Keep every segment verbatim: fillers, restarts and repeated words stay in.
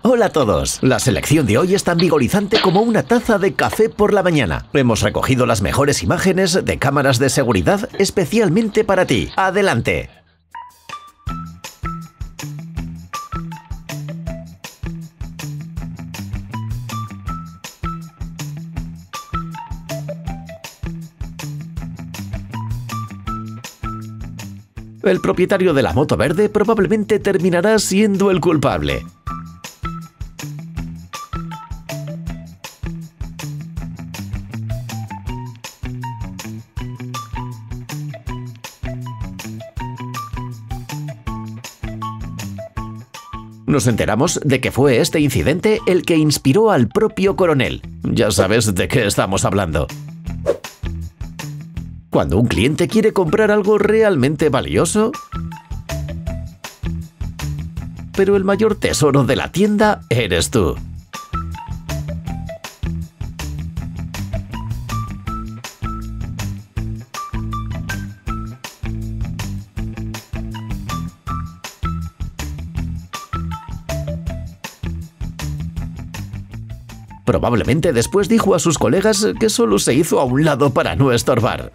Hola a todos. La selección de hoy es tan vigorizante como una taza de café por la mañana. Hemos recogido las mejores imágenes de cámaras de seguridad especialmente para ti. ¡Adelante! El propietario de la moto verde probablemente terminará siendo el culpable. Nos enteramos de que fue este incidente el que inspiró al propio coronel. Ya sabes de qué estamos hablando. Cuando un cliente quiere comprar algo realmente valioso, pero el mayor tesoro de la tienda eres tú. Probablemente después dijo a sus colegas que solo se hizo a un lado para no estorbar.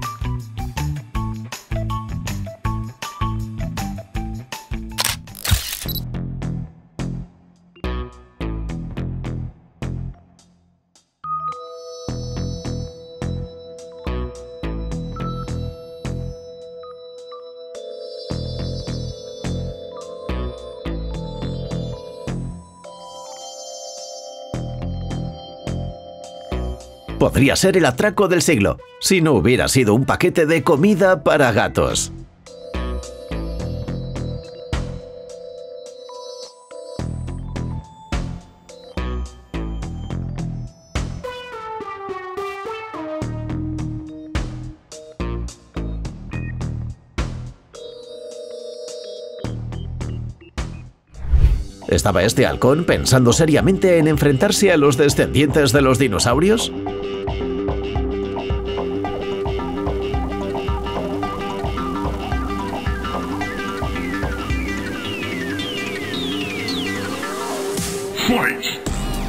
Podría ser el atraco del siglo, si no hubiera sido un paquete de comida para gatos. ¿Estaba este halcón pensando seriamente en enfrentarse a los descendientes de los dinosaurios? Fight!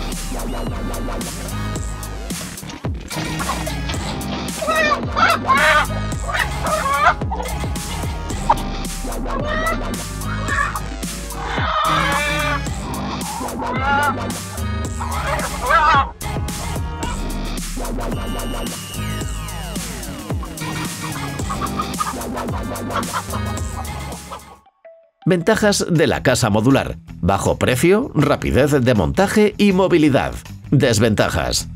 Ventajas de la casa modular: bajo precio, rapidez de montaje y movilidad. Desventajas: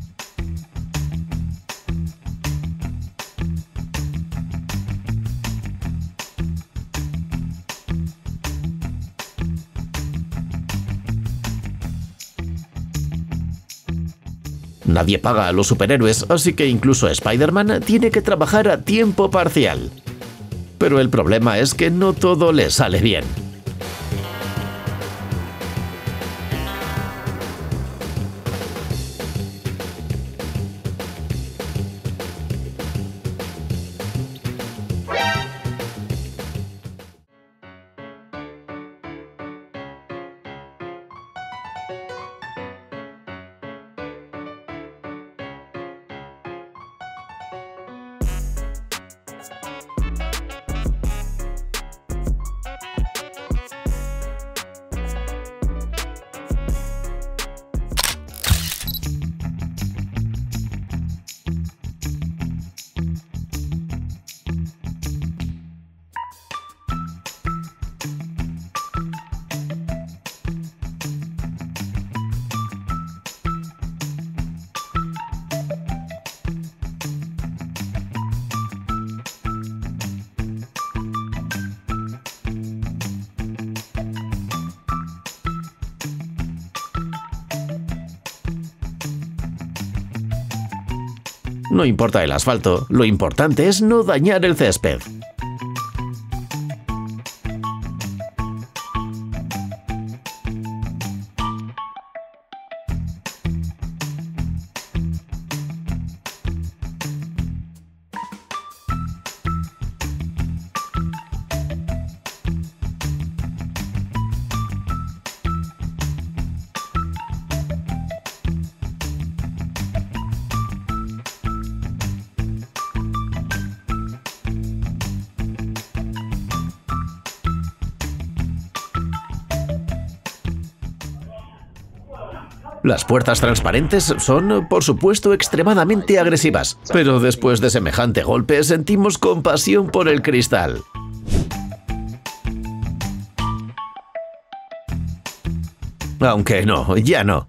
nadie paga a los superhéroes, así que incluso Spider-Man tiene que trabajar a tiempo parcial. Pero el problema es que no todo le sale bien. No importa el asfalto, lo importante es no dañar el césped. Las puertas transparentes son, por supuesto, extremadamente agresivas, pero después de semejante golpe sentimos compasión por el cristal. Aunque no, ya no.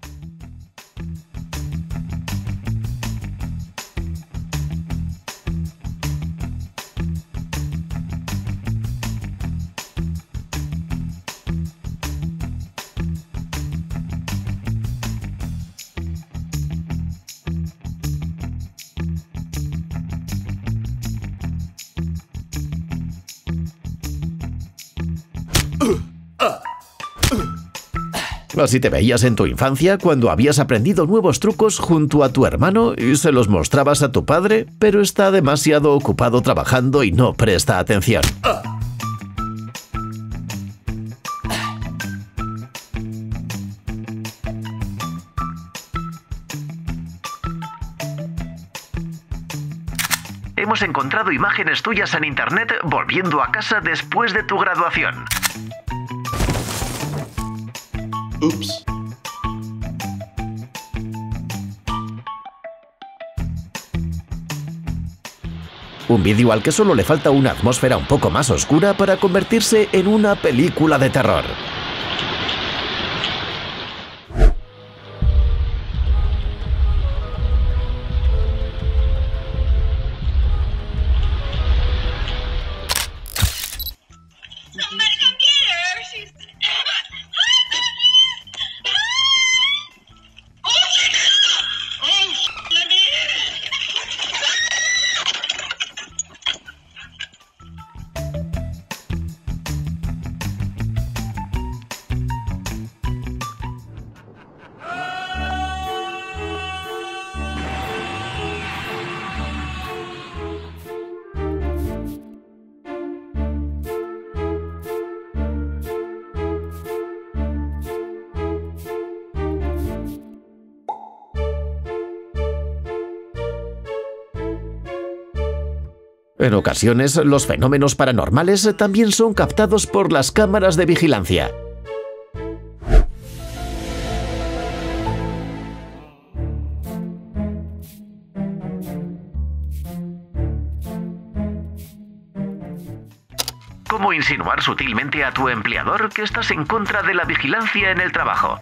Así te veías en tu infancia cuando habías aprendido nuevos trucos junto a tu hermano y se los mostrabas a tu padre, pero está demasiado ocupado trabajando y no presta atención. Hemos encontrado imágenes tuyas en internet volviendo a casa después de tu graduación. Ups. Un vídeo al que solo le falta una atmósfera un poco más oscura para convertirse en una película de terror. En ocasiones, los fenómenos paranormales también son captados por las cámaras de vigilancia. ¿Cómo insinuar sutilmente a tu empleador que estás en contra de la vigilancia en el trabajo?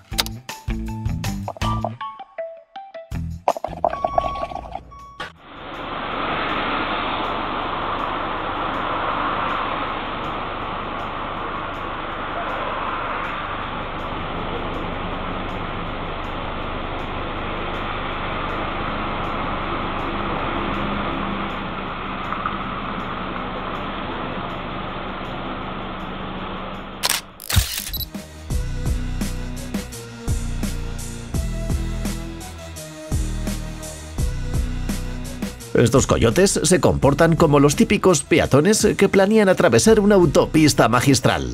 Estos coyotes se comportan como los típicos peatones que planean atravesar una autopista magistral.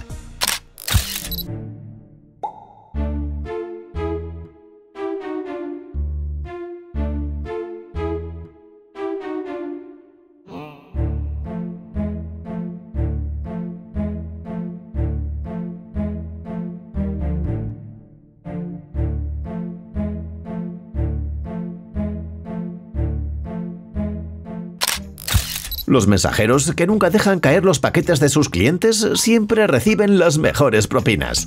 Los mensajeros que nunca dejan caer los paquetes de sus clientes siempre reciben las mejores propinas.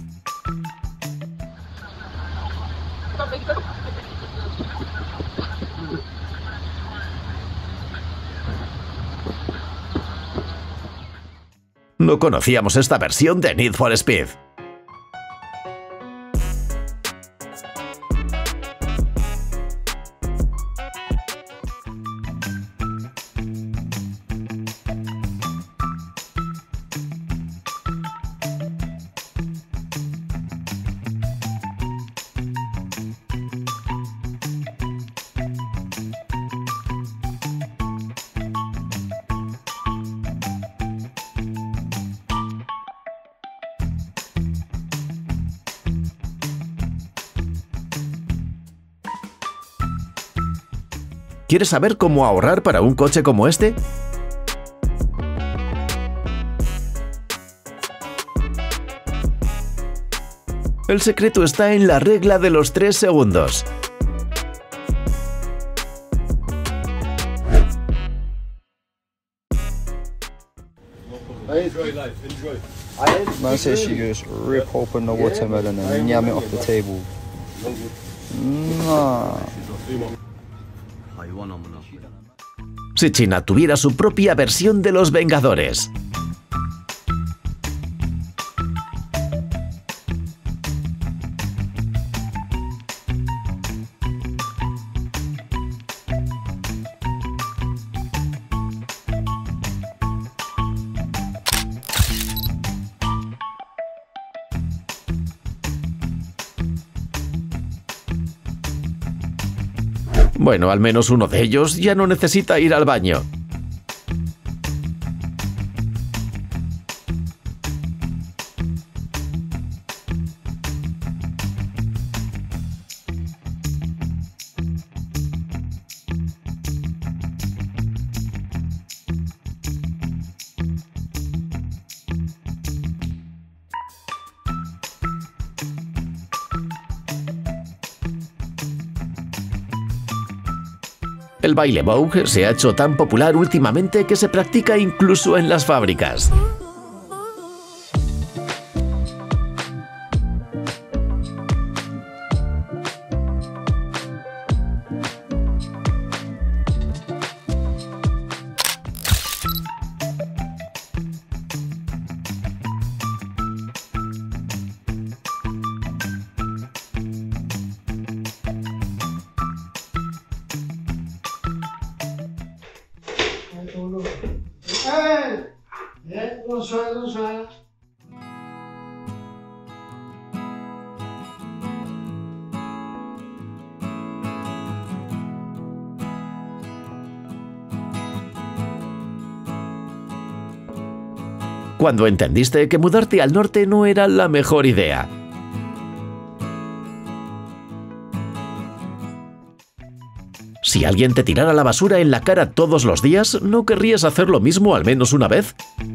No conocíamos esta versión de Need for Speed. ¿Quieres saber cómo ahorrar para un coche como este? El secreto está en la regla de los tres segundos. Man says she just rip open the watermelon and yam it off the table. Nah. Si China tuviera su propia versión de los Vengadores. Bueno, al menos uno de ellos ya no necesita ir al baño. El baile Vogue se ha hecho tan popular últimamente que se practica incluso en las fábricas. Cuando entendiste que mudarte al norte no era la mejor idea. Si alguien te tirara la basura en la cara todos los días, ¿no querrías hacer lo mismo al menos una vez?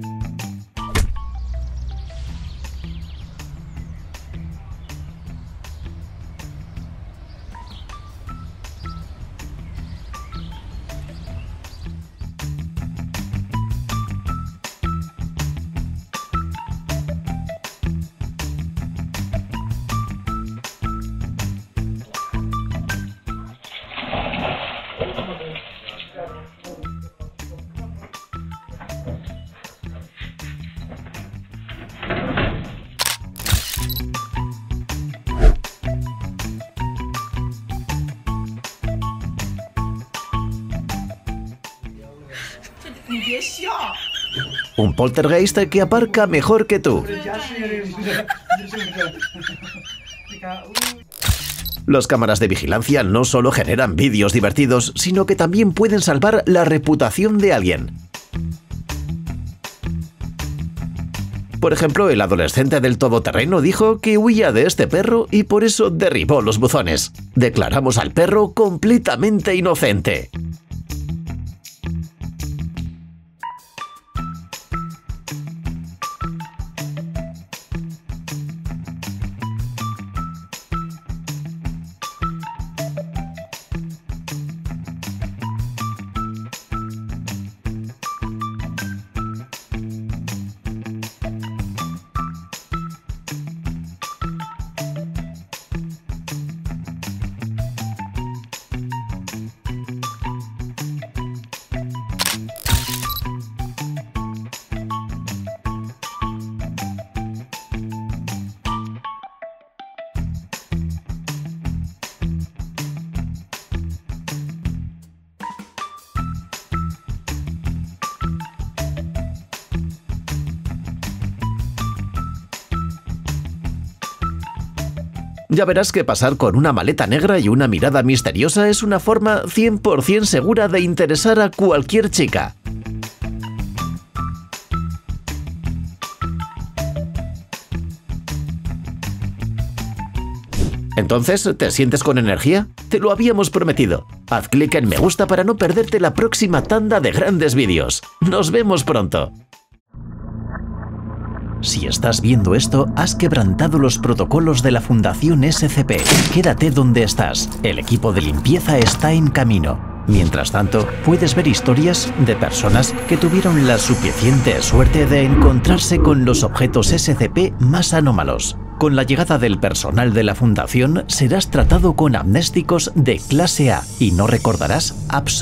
Un poltergeist que aparca mejor que tú. Las cámaras de vigilancia no solo generan vídeos divertidos, sino que también pueden salvar la reputación de alguien. Por ejemplo, el adolescente del todoterreno dijo que huía de este perro y por eso derribó los buzones. Declaramos al perro completamente inocente. Ya verás que pasar con una maleta negra y una mirada misteriosa es una forma cien por cien segura de interesar a cualquier chica. Entonces, ¿te sientes con energía? Te lo habíamos prometido. Haz clic en me gusta para no perderte la próxima tanda de grandes vídeos. ¡Nos vemos pronto! Si estás viendo esto, has quebrantado los protocolos de la Fundación S C P. Quédate donde estás. El equipo de limpieza está en camino. Mientras tanto, puedes ver historias de personas que tuvieron la suficiente suerte de encontrarse con los objetos S C P más anómalos. Con la llegada del personal de la Fundación, serás tratado con amnésticos de clase A y no recordarás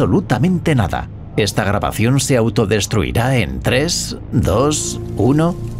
absolutamente nada. Esta grabación se autodestruirá en tres, dos, uno...